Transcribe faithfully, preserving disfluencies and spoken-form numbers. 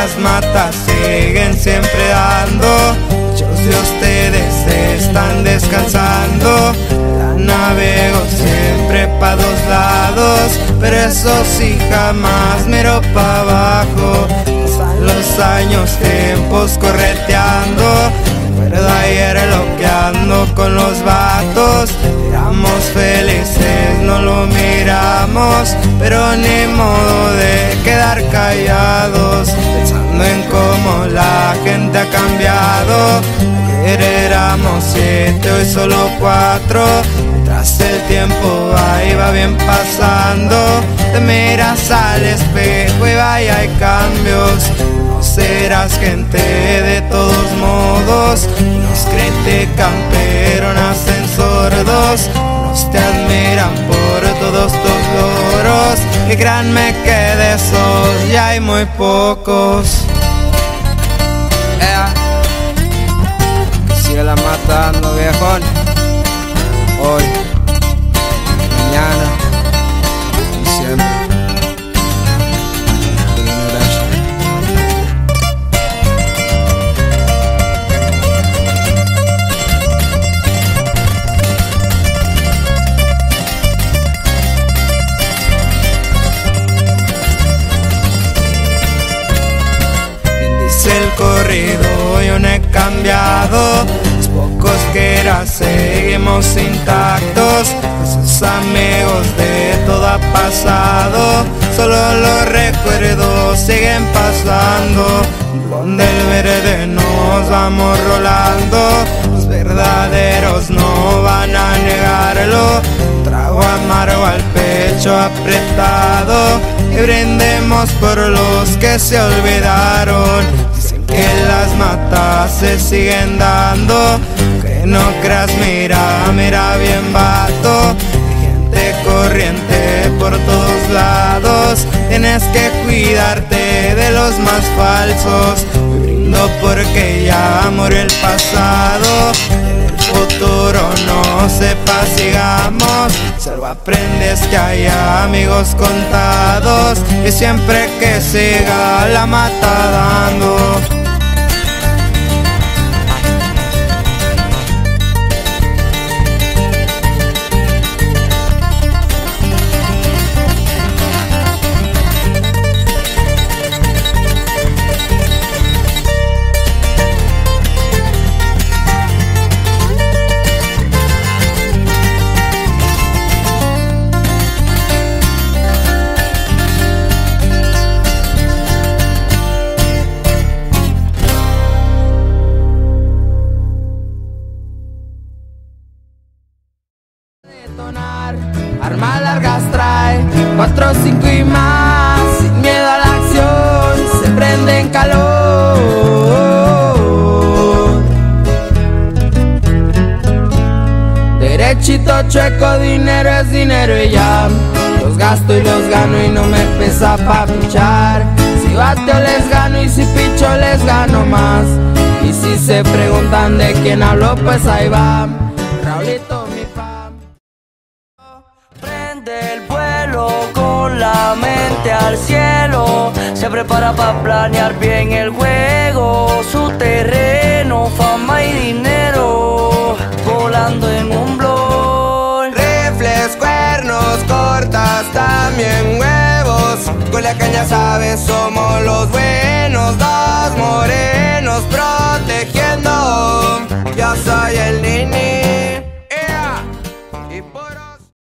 las matas siguen siempre dando. Muchos de ustedes están descansando. La navego siempre pa' dos lados, pero eso sí jamás miro pa' abajo. Pasan los años, tiempos correteando. Recuerdo ayer lo que ando con los vatos. Éramos felices, no lo miramos, pero ni modo de quedar callados, pensando en cómo la gente ha cambiado. Ayer éramos siete, hoy solo cuatro. Mientras el tiempo va y va bien pasando, te miras al espejo y vaya hay cambios. No serás gente de todos modos. Nos critican pero nacen sordos. Nos te admiran por todos tus logros, y créanme que de esos ya hay muy pocos. Yeah. Sigue la matando, viejón. Hoy, mañana y siempre. El corrido yo no he cambiado, los pocos que era seguimos intactos. Esos amigos de todo ha pasado, solo los recuerdos siguen pasando. Donde el verde nos vamos rolando, los verdaderos no van a negarlo. Un trago amargo al pecho apretado, y brindemos por los que se olvidaron. Dicen que las matas se siguen dando, que no creas, mira, mira bien vato. Hay gente corriente por todos lados, tienes que cuidarte de los más falsos. Hoy brindo porque ya murió el pasado, en el futuro no sepa sigamos. Solo aprendes que hay amigos contados, y siempre que siga la mata dando. Armas largas trae, cuatro, cinco y más, sin miedo a la acción, se prende en calor. Derechito, chueco, dinero es dinero y ya. Los gasto y los gano y no me pesa pa' pichar. Si bateo les gano y si picho les gano más. Y si se preguntan de quién hablo, pues ahí va Raulito, mi fam. Prende el vuelo con la mente al cielo, se prepara para planear bien el juego. Su terreno, fama y dinero, volando en un blon. Rifles, cuernos, cortas, también huevos. Culiacán ya sabes, somos los buenos. Dos morenos protegiendo, yo soy el niño.